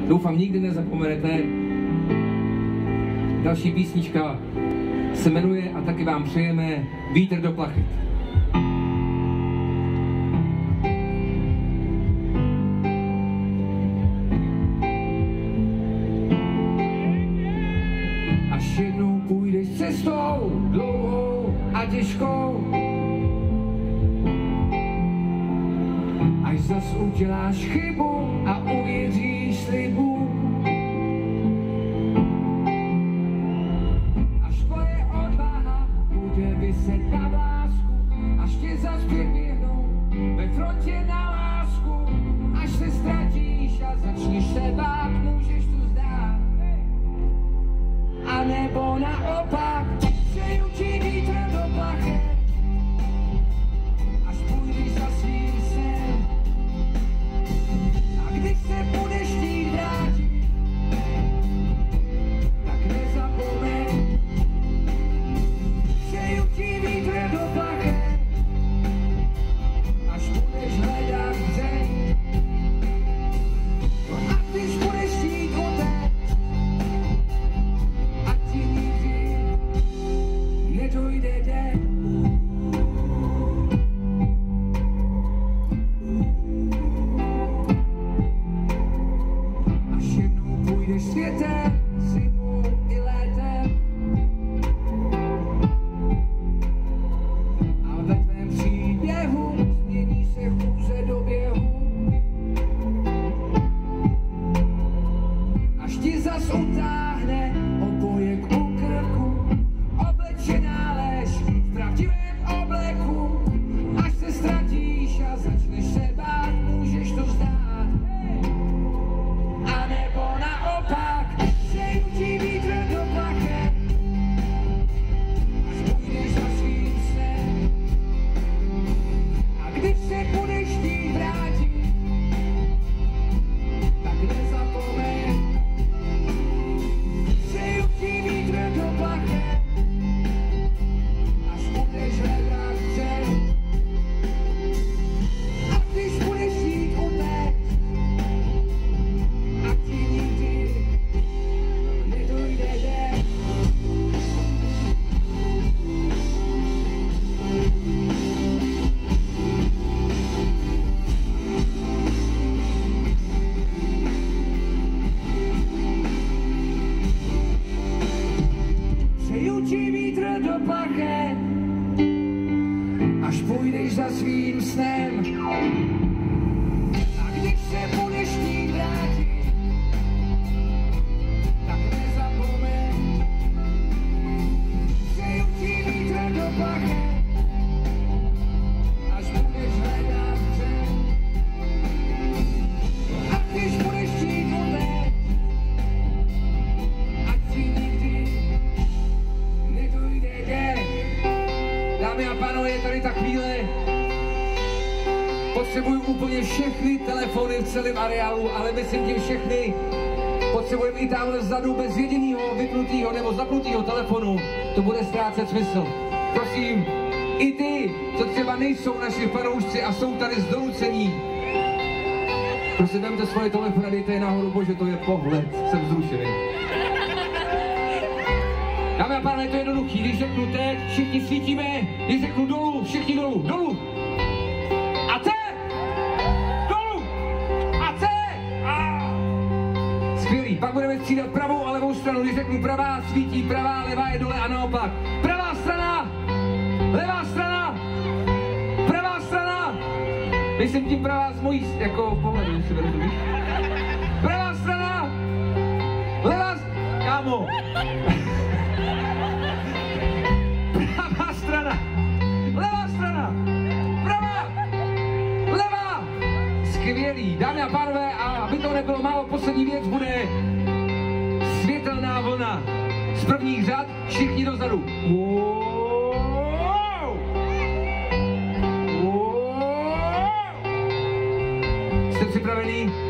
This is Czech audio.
Doufám, nikdy nezapomenete. Další písnička se jmenuje a taky vám přejeme Vítr do plachet. Až jednou půjdeš cestou dlouhou a těžkou, až zas uděláš chybu a uvěříš slibu, až tvoje odvaha bude viset na vlásku, až tě zas přiběhnou ve frontě na lásku, až se ztratíš a začneš se bát, můžeš to zdát, a nebo naopak, přeju ti vítr do plachet, až půjdeš za svým snem. A když se budeš chtít vrátit, tak nezapomeň, přeju ti vítr do plachet, až budeš hledat dřeň. A když budeš chtít utéct, ať ti nikdy nedojde den. Až jednou půjdeš světem, zimou i létem, a ve tvém příběhu změní se chůze do běhu, až ti zas utáhne obojek u krku, oblečená lež v pravdivém obleku, až se ztratíš a začneš se bát, můžeš to zdát, a nebo naopak, přeju ti vítr do plachet, až půjdeš za svým snem. A když se budeš chtít vrátit, tak nezapomeň, přeju ti vítr do plachet, až budeš hledat dřeň. A když budeš chtít utéct, ať ti nikdy nedojde den. Přeju ti vítr do plachet, až půjdeš za svým snem. A když se budeš chtít vrátit, tak nezapomeň, přeju ti vítr do plachet, až budeš hledat dřeň. A když budeš chtít utéct, ať ti nikdy nedojde den. Dámy a pánové, je tady ta chvíle. Potřebuju úplně všechny telefony v celém areálu, ale myslím tím všechny. Potřebujeme i tamhle vzadu bez jediného vypnutého nebo zapnutého telefonu. To bude ztrácet smysl. Prosím, i ty, co třeba nejsou naši fanoušci a jsou tady z donucení, prosím, vemte svoje telefony a dejte je nahoru, bože, to je pohled, jsem vzrušený. Dámy a pánové, to je jednoduchý, když řeknu teď, všichni svítíme, když řeknu dolů, všichni dolů, dolů. A teď! Dolů! A teď! Skvělý, pak budeme střídat pravou a levou stranu, když řeknu pravá, svítí, pravá, levá je dole a naopak. Pravá strana! Levá strana! Pravá strana! Myslím tím pravá z mojí, jako pohledu, jestli to rozumíš. Pravá strana! Levá strana! Kámo! Pravá strana! Levá strana! Pravá! Levá! Skvělý! Dámy a pánové, a aby to nebylo málo, poslední věc bude světelná vlna. Z prvních řad všichni dozadu. Wow! Wow! Jste připravení?